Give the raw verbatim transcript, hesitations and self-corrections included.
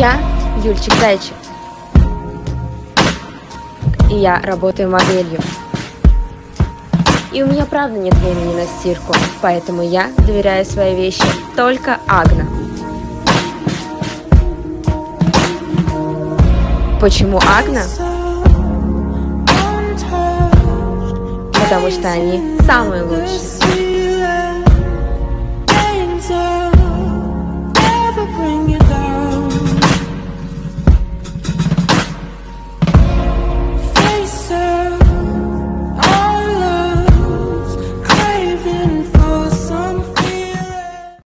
Я Юльчик Зайчик. И я работаю моделью. И у меня правда нет времени на стирку, поэтому я доверяю свои вещи только Агна. Почему Агна? Потому что они самые лучшие.